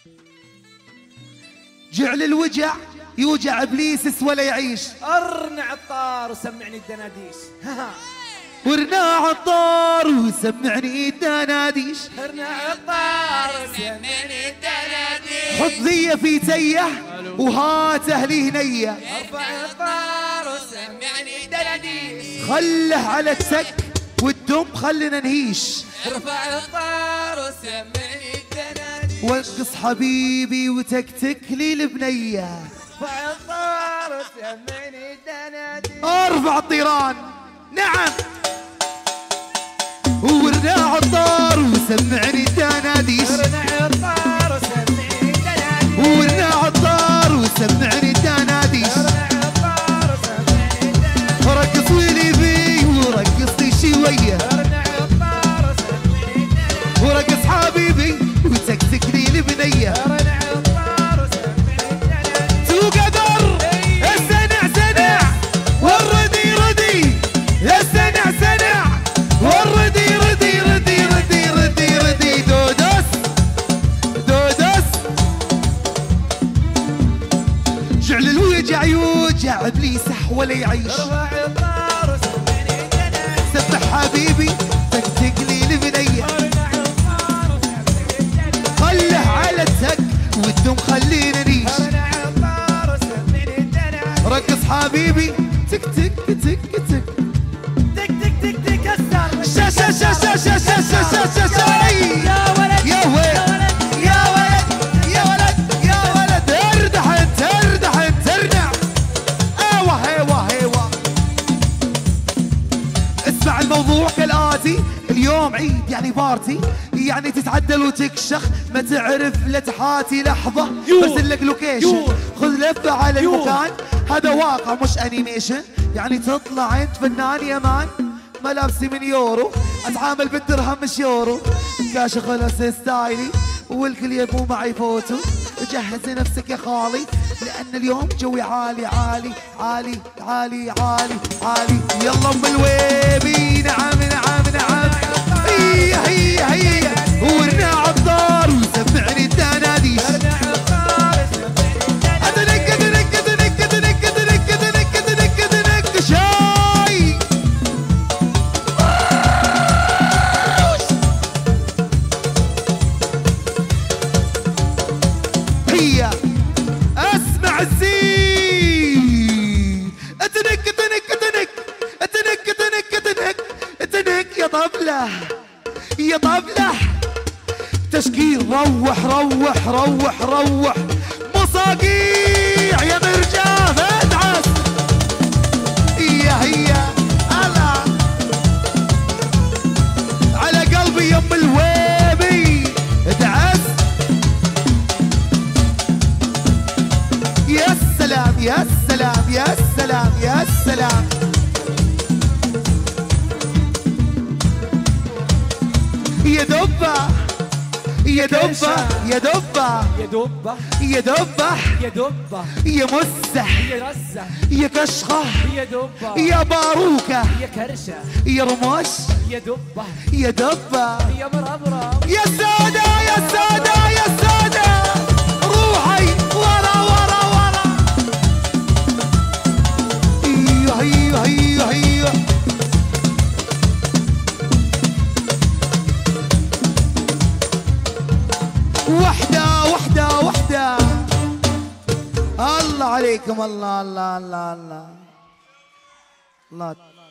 جعل الوجع يوجع ابليس ولا يعيش. ارنع الطار وسمعني الدناديش. ورناع الطار وسمعني الدناديش. ارنع الطار وسمعني الدناديش. حط ذي في تيه وهات اهلي هنيه. ارفع الطار وسمعني الدناديش. خله على التك والدم خلنا نهيش. ارفع الطار وسمعني الدناديش. وانقص حبيبي وتكتك لي البنيه. ارفع الطار وسمعني الدناديش. ارفع الطيران. نعم. ورناع الطار وسمعني الدناديش. ارنع الطار وسمعني الدناديش. ورناع الطار وسمعني الدناديش. ارنع الطار وسمعني الدناديش. رقص ولي بي ورقص لي شويه. ارنع الطار وسمعني الدناديش. ورقص حبيبي وتكتك لي البنيه. ارنع الطار وسمعني الدناديش. توقدر السنع سنع والردي ردي. السنع سنع والردي ردي ردي ردي ردي ردي. دودس دودس. جعل الوجع يوجع ابليس ولا يعيش. ارفع الطار وسمعني الدناديش. سبح حبيبي تكتك لي البنيه. ارنع الطار وسمعني الدناديش. خله على التك والدم خلينا نعيش. ارنع الطار وسمعني الدناديش. رقص حبيبي تك تك تك تك. تك تك تك تك كسر. شا شا شا شا شا شا شا شا شا شا. يا ولد يا ولد يا ولد يا ولد يا ولد. اردحن تردحن ترنع. ايوه ايوه ايوه. اسمع الموضوع كالآتي. اليوم عيد يعني بارتي، يعني تتعدل وتكشخ ما تعرف لا تحاتي لحظة. برسل لك لوكيشن خذ لفة على المكان. هذا واقع مش انيميشن، يعني تطلع انت فنان يمان. ملابسي من يورو، اتعامل بالدرهم مش يورو. كاش خلص ستايلي والكل يبو معي فوتو. جهز نفسك يا خالي لان اليوم جوي عالي عالي عالي عالي عالي عالي. يلا ام الويبي. نعم نعم نعم. هي هي هي. ورناع الطار وسمعني الدناديش. ارنع الطار وسمعني الدناديش. ادنك ادنك ادنك ادنك ادنك ادنك ادنك ادنك شاي. هي اسمع الزين. ادنك ادنك ادنك ادنك ادنك ادنك ادنك يا طبله يا طبله. تشكيل روح روح روح روح. مصاقيع يا مرجاف ادعس. هي هلا على قلبي يم الويبي ادعس. يا سلام يا سلام يا سلام يا سلام. يا دبة يا دبة يا دبة يا دبة يا دبة يا دبة يا مسح يا رزة يا كشخة يا دبة يا باروكة يا كرشة يا رمش يا دبة يا دبة يا مرمرم. يا سادة يا سادة يا سادة. روحي ورا ورا ورا. ايوه ايوه ايوه ايوه. وحدة وحدة وحدة. الله عليكم. الله الله الله الله الله.